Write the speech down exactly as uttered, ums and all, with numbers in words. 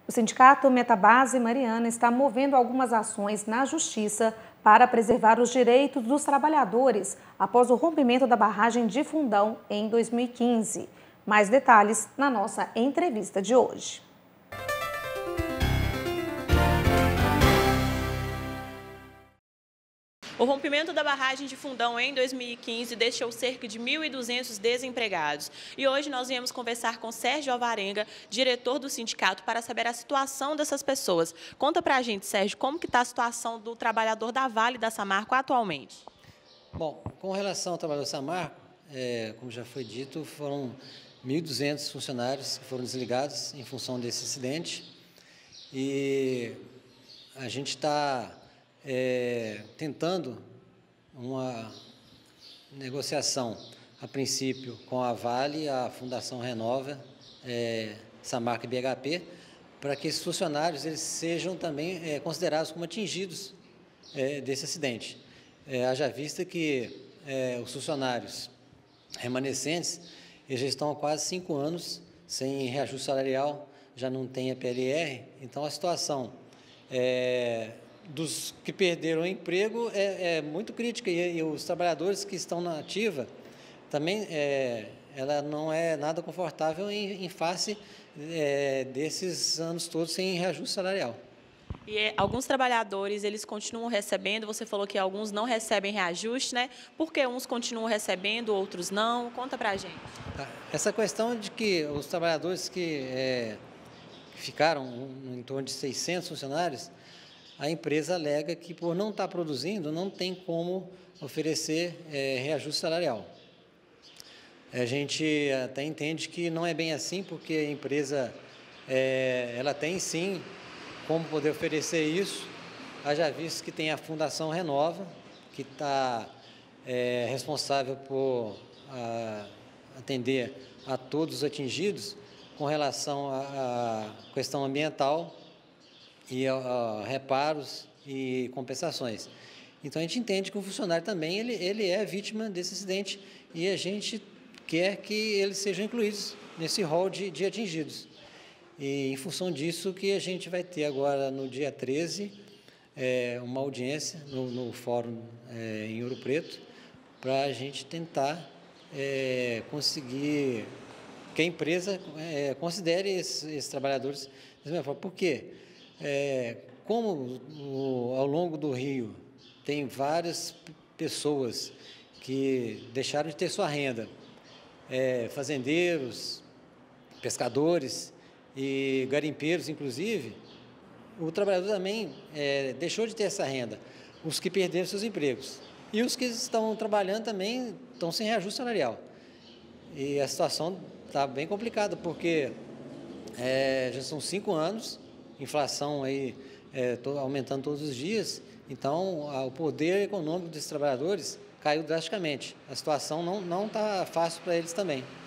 O sindicato Metabase Mariana está movendo algumas ações na Justiça para preservar os direitos dos trabalhadores após o rompimento da barragem de Fundão em dois mil e quinze. Mais detalhes na nossa entrevista de hoje. O rompimento da barragem de Fundão em dois mil e quinze deixou cerca de mil e duzentos desempregados. E hoje nós viemos conversar com Sérgio Alvarenga, diretor do sindicato, para saber a situação dessas pessoas. Conta pra gente, Sérgio, como que está a situação do trabalhador da Vale da Samarco atualmente? Bom, com relação ao trabalhador da Samarco, é, como já foi dito, foram mil e duzentos funcionários que foram desligados em função desse acidente. E a gente está É, tentando uma negociação, a princípio, com a Vale, a Fundação Renova, é, Samarco e B H P, para que esses funcionários eles sejam também é, considerados como atingidos é, desse acidente. É, haja vista que é, os funcionários remanescentes eles já estão há quase cinco anos sem reajuste salarial, já não tem a P L R, então a situação é, dos que perderam o emprego é, é muito crítica e, e os trabalhadores que estão na ativa também é, ela não é nada confortável em, em face é, desses anos todos sem reajuste salarial. E é, alguns trabalhadores, eles continuam recebendo, você falou que alguns não recebem reajuste, né? Por que uns continuam recebendo, outros não? Conta pra gente. Essa questão de que os trabalhadores que é, ficaram em torno de seiscentos funcionários, a empresa alega que, por não estar produzindo, não tem como oferecer é, reajuste salarial. A gente até entende que não é bem assim, porque a empresa é, ela tem, sim, como poder oferecer isso. Haja visto que tem a Fundação Renova, que está é, responsável por a, atender a todos os atingidos com relação à questão ambiental, e uh, reparos e compensações. Então, a gente entende que o funcionário também ele, ele é vítima desse acidente e a gente quer que eles sejam incluídos nesse rol de, de atingidos. E, em função disso, que a gente vai ter agora, no dia treze, é, uma audiência no, no Fórum é, em Ouro Preto, para a gente tentar é, conseguir que a empresa é, considere esses, esses trabalhadores da mesma forma. Por quê? É, como o, ao longo do rio tem várias pessoas que deixaram de ter sua renda, é, fazendeiros, pescadores e garimpeiros, inclusive, o trabalhador também é, deixou de ter essa renda, os que perderam seus empregos. E os que estão trabalhando também estão sem reajuste salarial. E a situação está bem complicada, porque é, já são cinco anos, inflação aí é, to, aumentando todos os dias, então a, o poder econômico desses trabalhadores caiu drasticamente. A situação não não está fácil para eles também.